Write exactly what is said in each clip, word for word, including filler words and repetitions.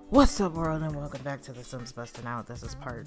What's up, world, and welcome back to the Sims Bustin Out. This is part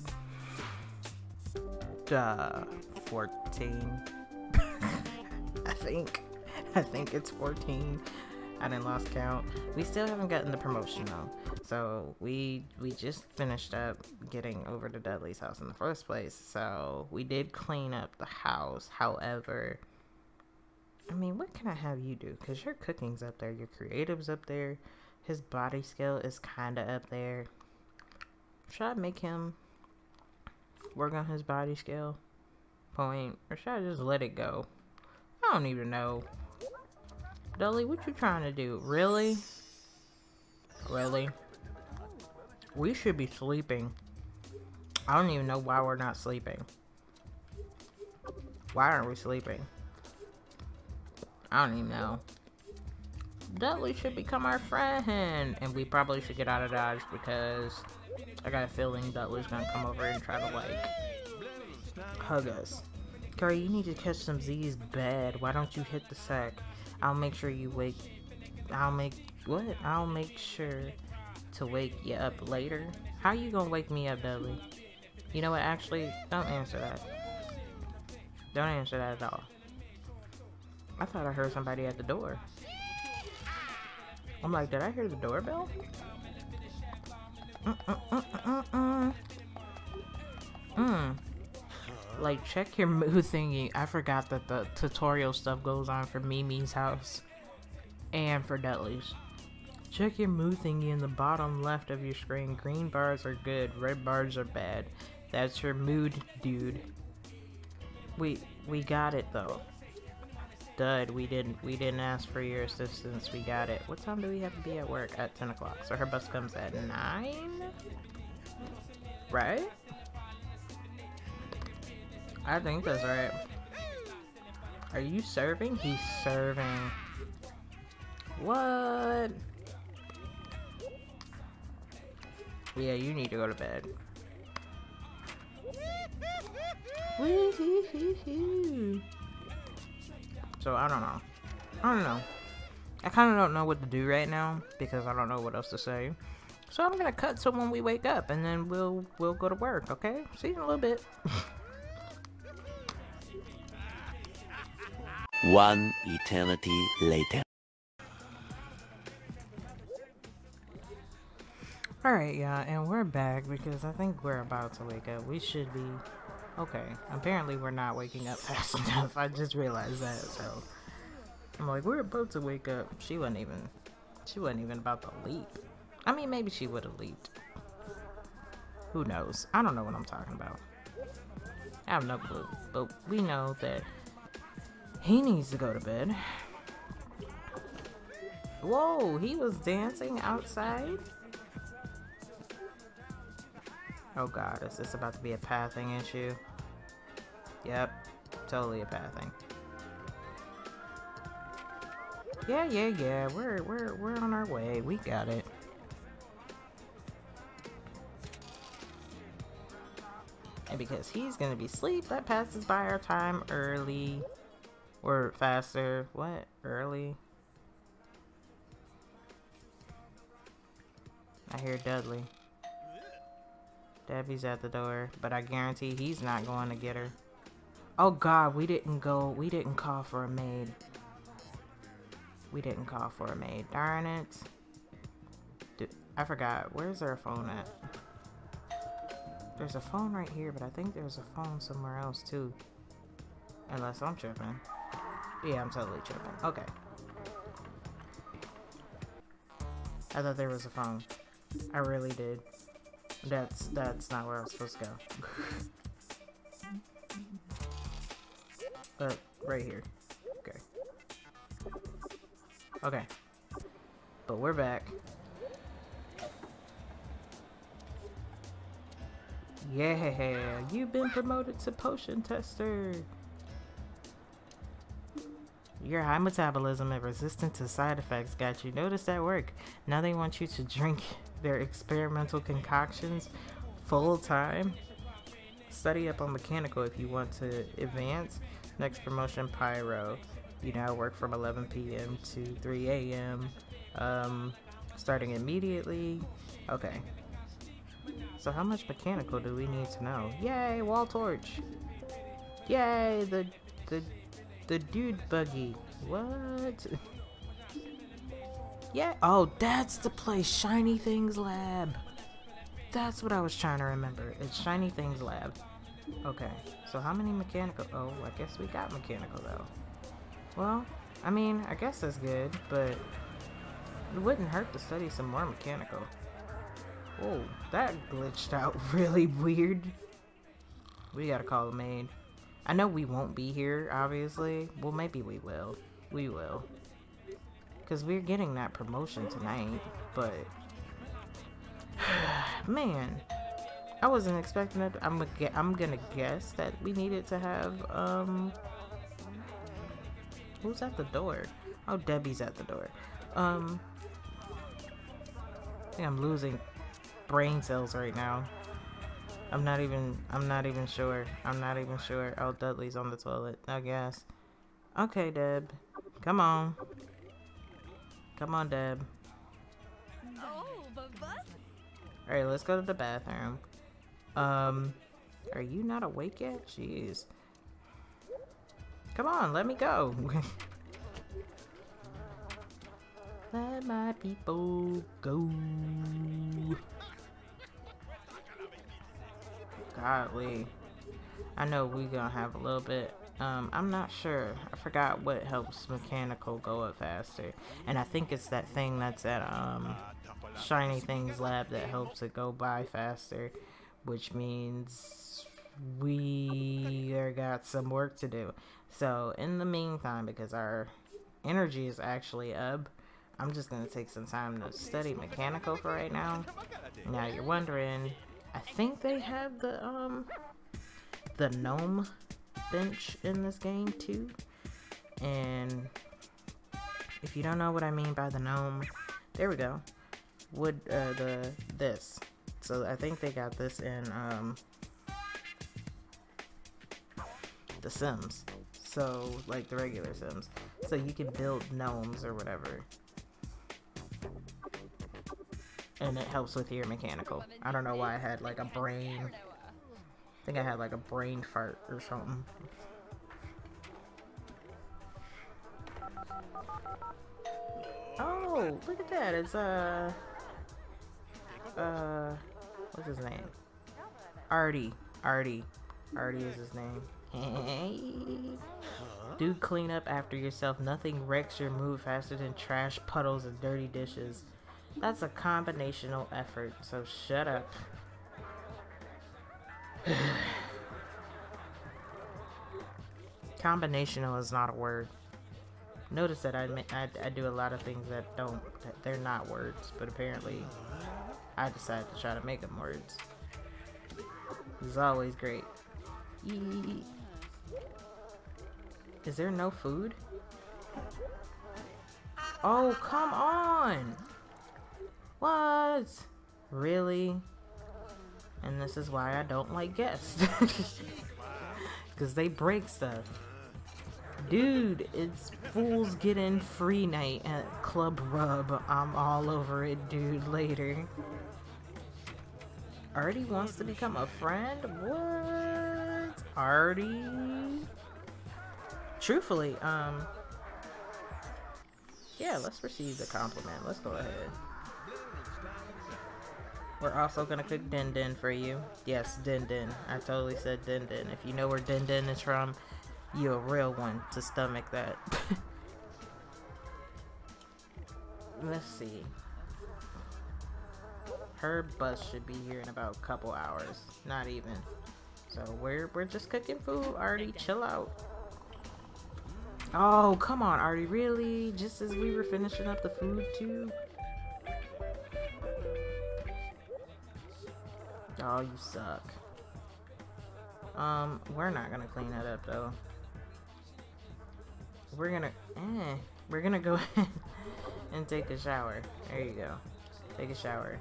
uh fourteen. I think. I think it's fourteen. I didn't lost count. We still haven't gotten the promotion though. So we we just finished up getting over to Dudley's house in the first place. So we did clean up the house. However, I mean, what can I have you do? Because your cooking's up there, your creative's up there. His body skill is kind of up there. Should I make him work on his body skill point? Or should I just let it go? I don't even know. Dudley, what you trying to do? Really? Really? We should be sleeping. I don't even know why we're not sleeping. Why aren't we sleeping? I don't even know. Dudley should become our friend, and we probably should get out of Dodge because I got a feeling Dudley's gonna come over and try to like hug us. Girl, you need to catch some Z's bad. Why don't you hit the sack? I'll make sure you wake. I'll make what? I'll make sure to wake you up later. How you gonna wake me up, Dudley? You know what? Actually, don't answer that. Don't answer that at all. I thought I heard somebody at the door. I'm like, did I hear the doorbell? Mm, mm, mm, mm, mm. Mm. Like, check your mood thingy. I forgot that the tutorial stuff goes on for Mimi's house and for Dudley's. Check your mood thingy in the bottom left of your screen. Green bars are good, red bars are bad. That's your mood, dude. We we got it though. Dud, we didn't we didn't ask for your assistance. We got it. What time do we have to be at work? At ten o'clock. So her bus comes at nine, right? I think that's right. Are you serving? He's serving. What? Yeah, you need to go to bed. Woo-hoo-hoo-hoo. So I don't know. I don't know. I kind of don't know what to do right now because I don't know what else to say. So I'm gonna cut to when we wake up, and then we'll we'll go to work. Okay? See you in a little bit. One eternity later. All right, y'all, and we're back because I think we're about to wake up. We should be. Okay, apparently we're not waking up fast enough. I just realized that, so I'm like, we're about to wake up. She wasn't even, she wasn't even about to leap. I mean, maybe she would have leaped. Who knows? I don't know what I'm talking about. I have no clue. But we know that he needs to go to bed. Whoa, he was dancing outside? Oh god, is this about to be a pathing issue? Yep, totally a pathing. Yeah, yeah, yeah, we're we're we're on our way. We got it. And because he's gonna be asleep, that passes by our time early. Or faster. What? Early? I hear Dudley. Debbie's at the door, but I guarantee he's not going to get her. Oh god, we didn't go, we didn't call for a maid. We didn't call for a maid. Darn it. Dude, I forgot. Where's their phone at? There's a phone right here, but I think there's a phone somewhere else too. Unless I'm tripping. Yeah, I'm totally tripping. Okay. I thought there was a phone. I really did. That's that's not where I was supposed to go. But right here. Okay. Okay. But we're back. Yeah, you've been promoted to potion tester. Your high metabolism and resistant to side effects got you noticed at work. Now they want you to drink their experimental concoctions full time. Study up on mechanical if you want to advance. Next promotion, pyro. You now work from eleven p m to three a m Um, starting immediately. Okay. So how much mechanical do we need to know? Yay, wall torch. Yay, the the the dude buggy. What? Yeah. Oh, that's the place. Shiny Things Lab. That's what I was trying to remember. It's Shiny Things Lab. Okay. So how many mechanical? Oh, I guess we got mechanical though. Well, I mean, I guess that's good, but it wouldn't hurt to study some more mechanical. Oh, that glitched out really weird. We gotta call the maid. I know we won't be here, obviously. Well, maybe we will. We will. Because we're getting that promotion tonight, but... Man, I wasn't expecting it. I'm, a, I'm gonna guess that we needed to have, um... Who's at the door? Oh, Debbie's at the door. Um... I think I'm losing brain cells right now. I'm not even, I'm not even sure. I'm not even sure. Oh, Dudley's on the toilet, I guess. Okay, Deb. Come on. Come on, Deb. Alright, let's go to the bathroom. Um, are you not awake yet? Jeez. Come on, let me go. Let my people go. Godly. I know we gonna have a little bit. Um, I'm not sure. I forgot what helps mechanical go up faster. And I think it's that thing that's at um Shiny Things Lab that helps it go by faster. Which means we are got some work to do. So in the meantime, because our energy is actually up, I'm just gonna take some time to study mechanical for right now. Now you're wondering, I think they have the um the gnome bench in this game too. And if you don't know what I mean by the gnome, there we go. Wood uh the this. So I think they got this in um The Sims. So like the regular Sims. So you can build gnomes or whatever. And it helps with your mechanical. I don't know why I had like a brain. I think I had like a brain fart or something. Oh, look at that. It's uh uh what's his name? Artie. Artie. Artie is his name. Do clean up after yourself. Nothing wrecks your mood faster than trash, puddles, and dirty dishes. That's a combinational effort, so shut up. Combinational is not a word. Notice that I, I, I do a lot of things that don't, that they're not words, but apparently I decided to try to make them words. This is always great. Eee. Is there no food? Oh, come on! What? Really? And this is why I don't like guests. Because they break stuff. Dude, it's Fools Get In free night at Club Rub. I'm all over it, dude, later. Artie wants to become a friend? What? Artie? Truthfully, um... yeah, let's receive the compliment. Let's go ahead. We're also gonna cook din din for you. Yes, din din. I totally said din din. If you know where din din is from, you're a real one to stomach that. Let's see. Her bus should be here in about a couple hours. Not even. So we're we're just cooking food. Artie, chill out. Oh, come on, Artie. Really? Just as we were finishing up the food too? Oh, you suck. Um, we're not gonna clean that up though. We're gonna, eh, we're gonna go ahead and take a shower. There you go. Take a shower.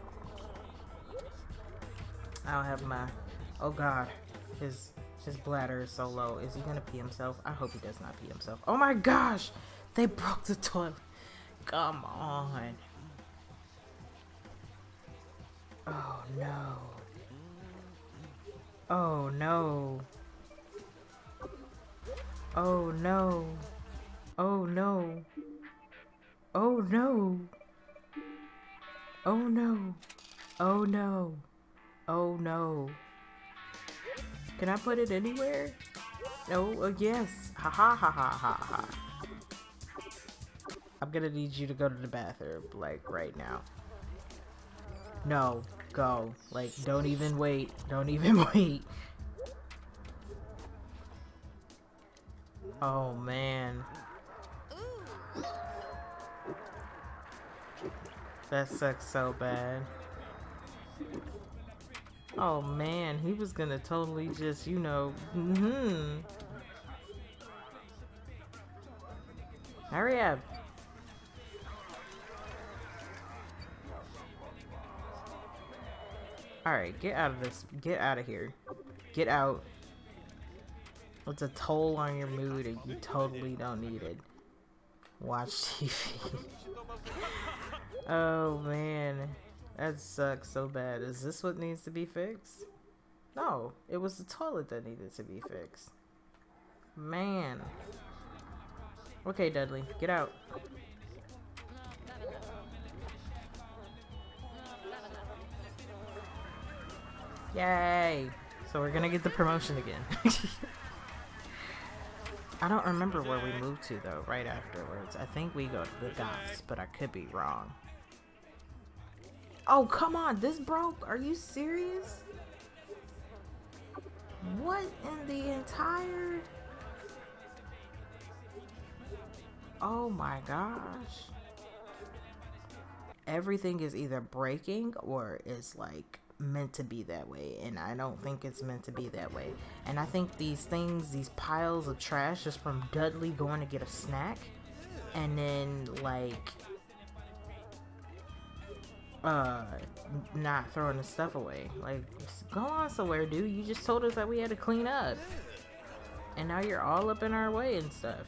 I'll have my, oh god, his, his bladder is so low. Is he gonna pee himself? I hope he does not pee himself. Oh my gosh! They broke the toilet. Come on. Oh no. Oh no. Oh no. Oh no. Oh no. Oh no. Oh no. Oh no. Can I put it anywhere? No, uh, yes. Ha ha ha ha ha ha. I'm gonna need you to go to the bathroom, like, right now. No, go. Like, don't even wait. Don't even wait. Oh, man. That sucks so bad. Oh, man. He was gonna totally just, you know, mm-hmm. Hurry up. Alright, get out of this. Get out of here. Get out. It's a toll on your mood and you totally don't need it. Watch T V. Oh man. That sucks so bad. Is this what needs to be fixed? No, it was the toilet that needed to be fixed. Man. Okay, Dudley, get out. Yay! So we're gonna get the promotion again. I don't remember where we moved to though, right afterwards. I think we go to the Goths, but I could be wrong. Oh, come on, this broke? Are you serious? What in the entire... Oh my gosh. Everything is either breaking or is like meant to be that way, and I don't think it's meant to be that way. And I think these things, these piles of trash is from Dudley going to get a snack and then like uh not throwing the stuff away. Like, go on somewhere, dude. You just told us that we had to clean up and now you're all up in our way and stuff.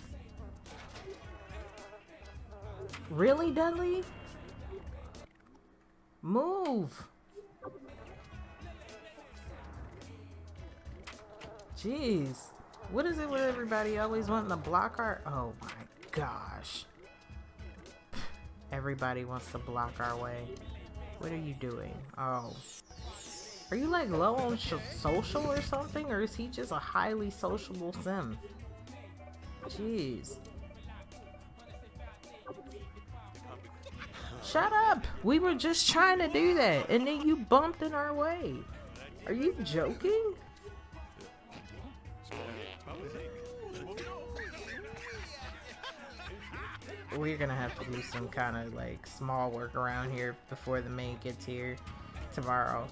Really, Dudley? Move. Jeez. What is it with everybody always wanting to block our... Oh my gosh. Everybody wants to block our way. What are you doing? Oh. Are you like low on social or something? Or is he just a highly sociable sim? Jeez. Shut up! We were just trying to do that and then you bumped in our way. Are you joking? We're gonna have to do some kind of like small work around here before the maid gets here tomorrow.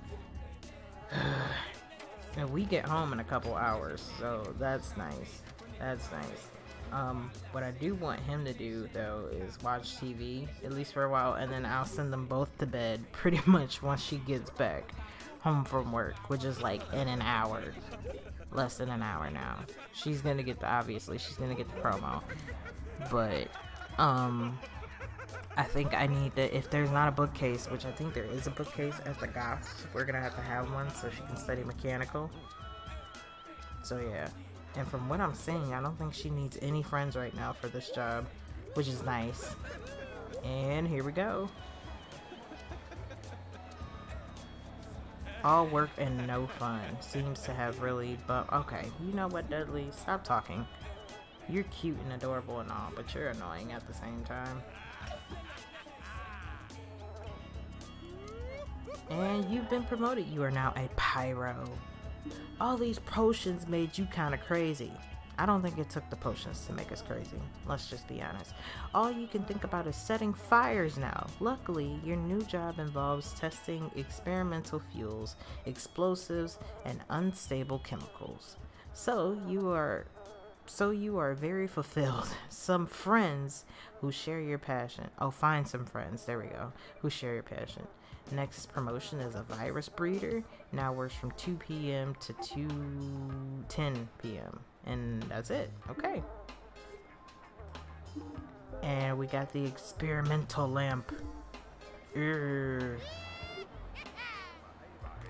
And we get home in a couple hours, so that's nice. That's nice. Um, what I do want him to do though is watch T V, at least for a while, and then I'll send them both to bed pretty much once she gets back home from work, which is like in an hour. Less than an hour now. She's gonna get the, obviously, she's gonna get the promo. But, um, I think I need to, if there's not a bookcase, which I think there is a bookcase at the Goths, we're gonna have to have one so she can study mechanical. So yeah. And from what I'm seeing, I don't think she needs any friends right now for this job, which is nice. And here we go. All work and no fun. Seems to have really, but okay. You know what, Dudley? Stop talking. You're cute and adorable and all, but you're annoying at the same time. And you've been promoted. You are now a pyro. All these potions made you kind of crazy. I don't think it took the potions to make us crazy. Let's just be honest. All you can think about is setting fires now. Luckily, your new job involves testing experimental fuels, explosives, and unstable chemicals. So you are, so you are very fulfilled. Some friends who share your passion. Oh, find some friends. There we go. Who share your passion. Next promotion is a virus breeder. Now works from two p m to two ten p m And that's it. Okay. And we got the experimental lamp. Urgh.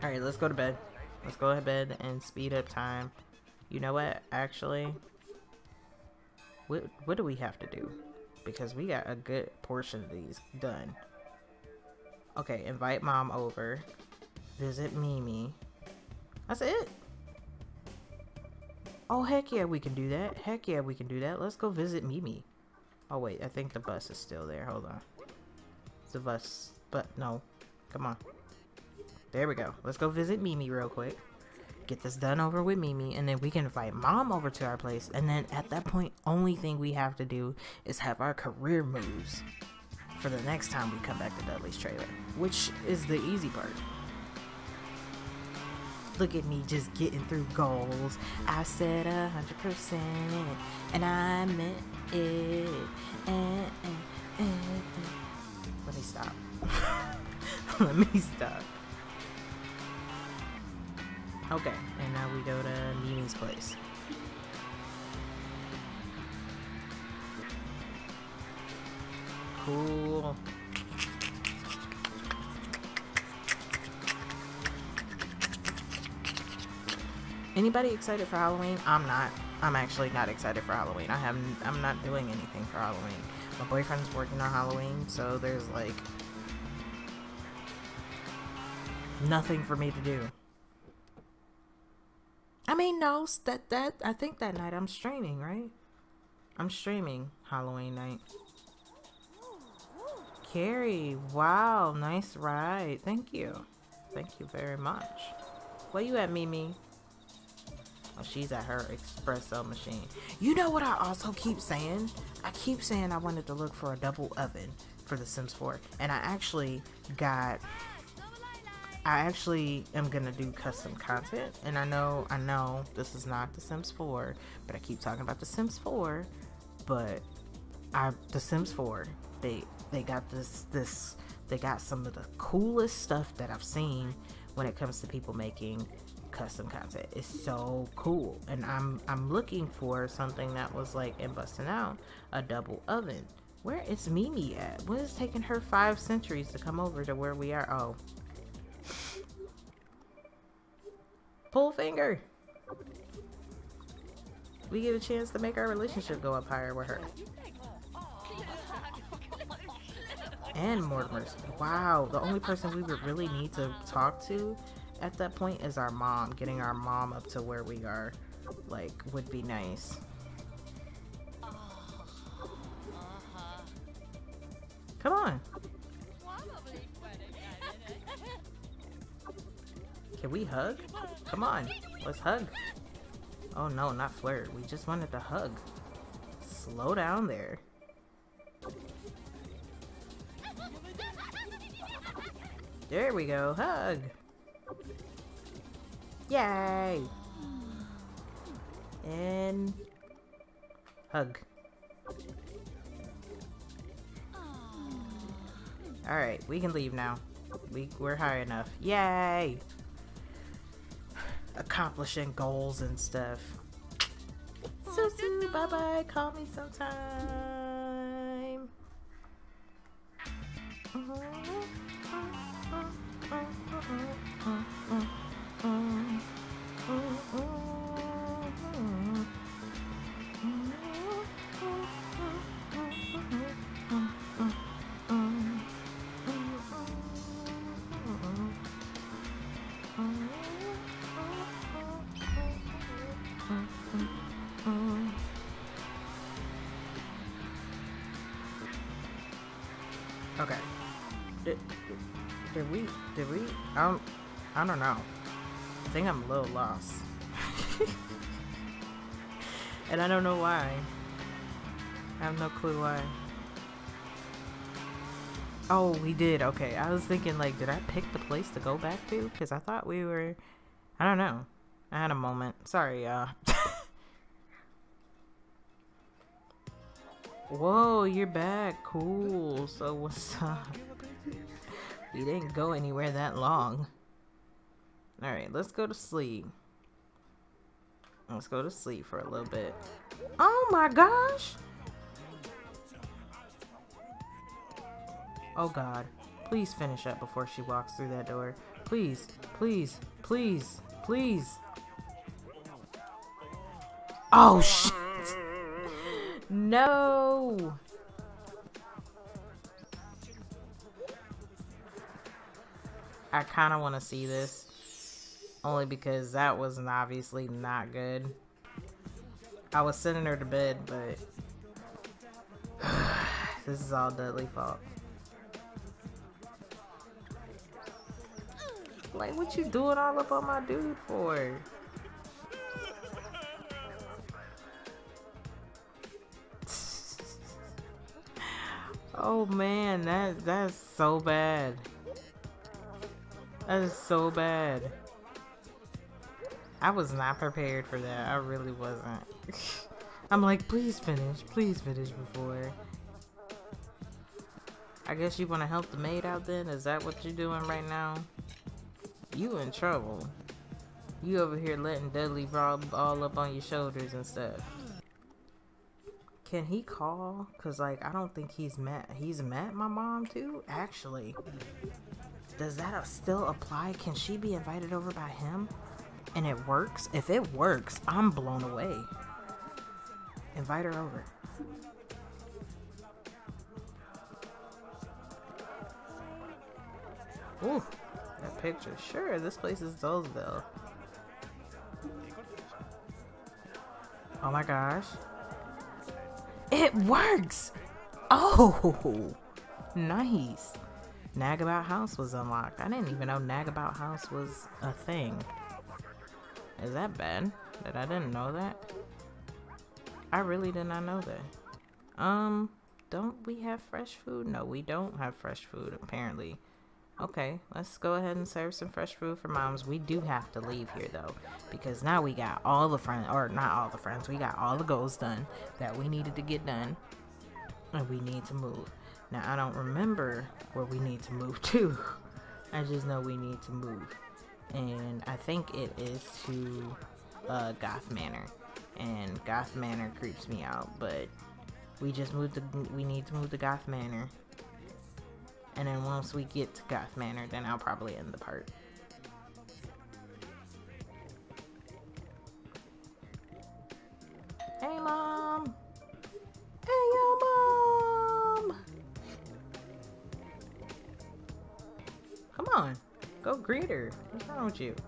Alright, let's go to bed. Let's go to bed and speed up time. You know what? Actually, what, what do we have to do? Because we got a good portion of these done. Okay, invite mom over. Visit Mimi. That's it? Oh, heck yeah, we can do that. Heck yeah, we can do that. Let's go visit Mimi. Oh, wait, I think the bus is still there. Hold on. The bus, but no. Come on. There we go. Let's go visit Mimi real quick. Get this done over with Mimi, and then we can invite mom over to our place. And then at that point, only thing we have to do is have our career moves for the next time we come back to Dudley's trailer, which is the easy part. Look at me just getting through goals. I said a hundred percent, and I meant it. And, and, and, and. Let me stop. Let me stop. Okay, and now we go to Mimi's place. Cool. Anybody excited for Halloween? I'm not. I'm actually not excited for Halloween. I have. I'm not doing anything for Halloween. My boyfriend's working on Halloween, so there's like nothing for me to do. I mean, no, that that I think that night I'm streaming, right? I'm streaming Halloween night. Carrie, wow, nice ride. Thank you. Thank you very much. Where you at, Mimi? Oh, she's at her espresso machine. You know what I also keep saying? I keep saying I wanted to look for a double oven for The Sims four. And I actually got... I actually am gonna do custom content, and I know, I know this is not The Sims four, but I keep talking about The Sims four. But I, The Sims four, they they got this this they got some of the coolest stuff that I've seen when it comes to people making custom content. It's so cool, and I'm I'm looking for something that was like in Bustin' Out, a double oven. Where is Mimi at? What is taking her five centuries to come over to where we are? Oh. Pull finger. We get a chance to make our relationship go up higher with her. And Mortimer's. Wow, the only person we would really need to talk to at that point is our mom. Getting our mom up to where we are, like, would be nice. Come on. Can we hug? Come on, let's hug. Oh no, not flirt. We just wanted to hug. Slow down there. There we go, hug. Yay. And hug. Alright, we can leave now. We, we're high enough. Yay! Accomplishing goals and stuff. Susu, bye bye. Call me sometime. Okay. Did, did we, did we, I don't, I don't know. I think I'm a little lost. And I don't know why. I have no clue why. Oh, we did. Okay. I was thinking, like, did I pick the place to go back to? Because I thought we were, I don't know. I had a moment. Sorry, y'all. Whoa, you're back. Cool. So what's up? We didn't go anywhere that long. Alright, let's go to sleep. Let's go to sleep for a little bit. Oh my gosh! Oh god. Please finish up before she walks through that door. Please, please, please, please. Oh, shit. No. I kind of want to see this. Only because that was obviously not good. I was sending her to bed, but this is all Dudley's fault. Like, what you doing all up on my dude for? Oh man, that that's so bad. That is so bad. I was not prepared for that. I really wasn't. I'm like, please finish. Please finish before. I guess you want to help the maid out then? Is that what you're doing right now? You in trouble. You over here letting Dudley rob all up on your shoulders and stuff. Can he call? Cause like, I don't think he's met. He's met my mom too? Actually. Does that still apply? Can she be invited over by him? And it works? If it works, I'm blown away. Invite her over. Ooh, that picture. Sure, this place is Dulesville. Oh my gosh. It works! Oh, nice. Nagabout House was unlocked. I didn't even know Nagabout House was a thing. Is that bad that I didn't know that? I really did not know that. Um, don't we have fresh food? No, we don't have fresh food, apparently. Okay, let's go ahead and serve some fresh food for moms. We do have to leave here, though, because now we got all the friends, or not all the friends, we got all the goals done that we needed to get done, and we need to move. Now, I don't remember where we need to move to. I just know we need to move. And I think it is to uh, Goth Manor. And Goth Manor creeps me out, but we just moved to, we need to move to Goth Manor. And then once we get to Goth Manor, then I'll probably end the part. Hey, Mom! Hey, yo, Mom! Come on, go greet her. What's wrong with you?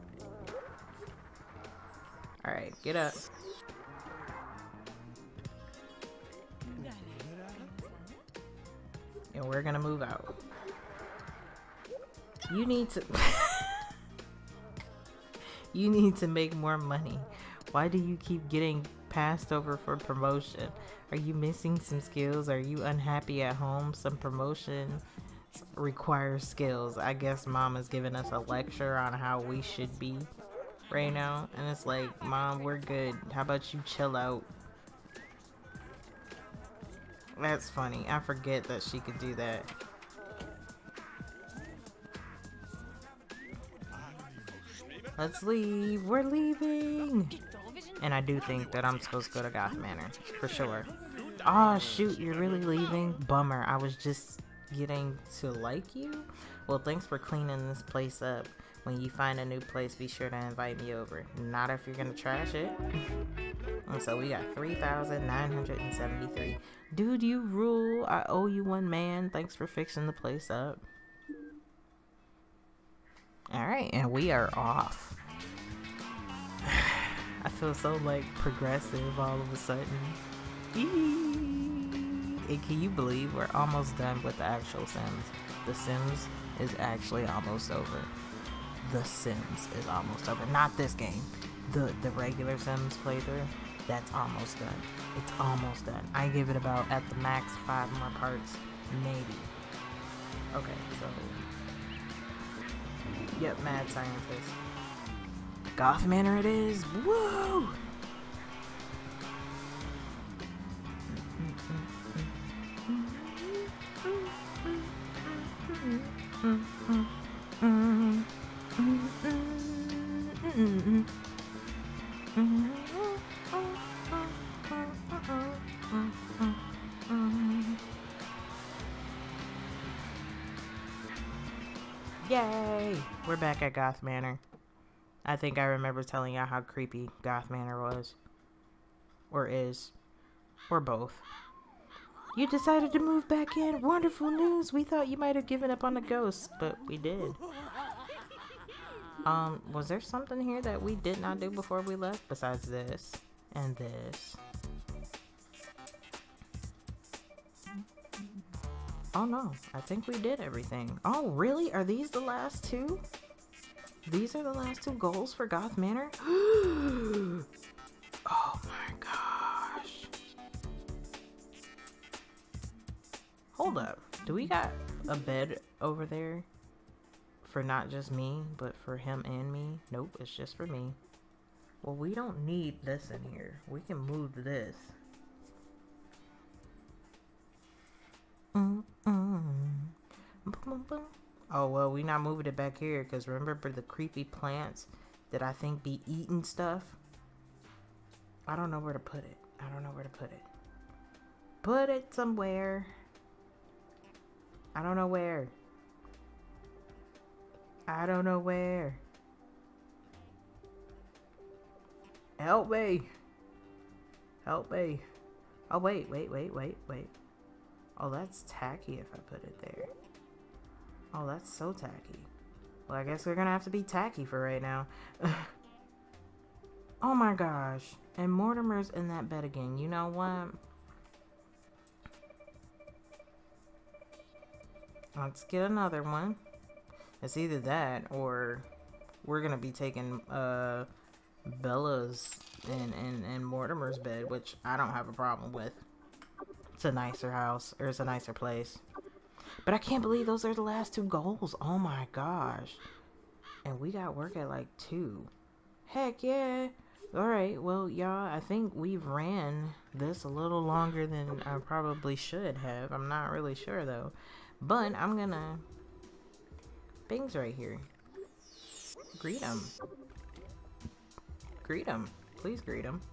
Alright, get up. And we're gonna move out. You need to... You need to make more money. Why do you keep getting passed over for promotion? Are you missing some skills? Are you unhappy at home? Some promotion requires skills. I guess Mom is giving us a lecture on how we should be right now. And it's like, Mom, we're good. How about you chill out? That's funny. I forget that she could do that. Let's leave. We're leaving. And I do think that I'm supposed to go to Goth Manor. For sure. Oh, shoot. You're really leaving? Bummer. I was just getting to like you. Well, thanks for cleaning this place up. When you find a new place, be sure to invite me over. Not if you're gonna trash it. And so we got three thousand nine hundred seventy-three. Dude, you rule. I owe you one man. Thanks for fixing the place up. Alright, and we are off. I feel so, like, progressive all of a sudden. And can you believe we're almost done with the actual Sims? The Sims is actually almost over. The Sims is almost over. Not this game. The, the regular Sims playthrough, that's almost done. It's almost done. I give it about, at the max, five more parts. Maybe. Okay, so... Yep, mad scientist. Goth Manor it is. Woo! Yay! We're back at Goth Manor. I think I remember telling y'all how creepy Goth Manor was. Or is. Or both. You decided to move back in. Wonderful news. We thought you might have given up on the ghosts, but we did. Um, was there something here that we did not do before we left besides this and this? Oh no, I think we did everything. Oh really? Are these the last two? These are the last two goals for Goth Manor? Oh my gosh. Hold up. Do we got a bed over there? For not just me, but for him and me? Nope, it's just for me. Well, we don't need this in here. We can move this. Mm -mm. Oh, well, we not moving it back here because remember the creepy plants that I think be eating stuff? I don't know where to put it. I don't know where to put it. Put it somewhere. I don't know where. I don't know where. Help me. Help me. Oh, wait, wait, wait, wait, wait. Oh, that's tacky if I put it there. Oh, that's so tacky. Well, I guess we're gonna have to be tacky for right now. Oh my gosh. And Mortimer's in that bed again. You know what? Let's get another one. It's either that or we're gonna be taking uh, Bella's and, and, and Mortimer's bed, which I don't have a problem with. It's a nicer house, or it's a nicer place. But I can't believe those are the last two goals. Oh my gosh. And we got work at like two. Heck yeah. Alright, well y'all, I think we've ran this a little longer than I probably should have. I'm not really sure though. But I'm gonna... Bing's right here. Greet him. Greet him. Please greet him.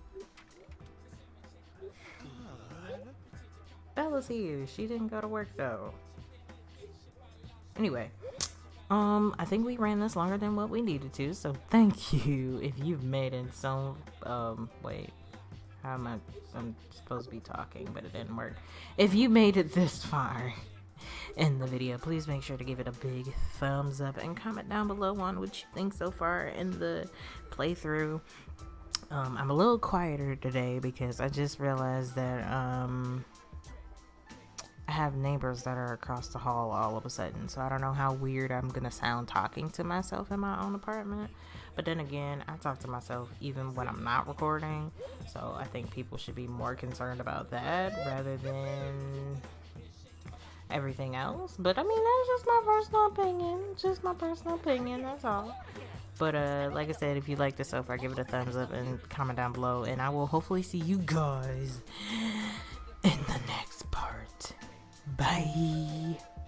Bella's here. She didn't go to work though. Anyway, um, I think we ran this longer than what we needed to, so thank you if you've made it so, um, wait, how am I, I'm supposed to be talking, but it didn't work. If you made it this far in the video, please make sure to give it a big thumbs up and comment down below on what you think so far in the playthrough. Um, I'm a little quieter today because I just realized that, um... I have neighbors that are across the hall all of a sudden, so I don't know how weird I'm gonna sound talking to myself in my own apartment. But then again, I talk to myself even when I'm not recording, so I think people should be more concerned about that rather than everything else. But I mean, that's just my personal opinion. Just my personal opinion, that's all. But uh, like I said, if you like this so far, give it a thumbs up and comment down below, and I will hopefully see you guys in the next part. Bye.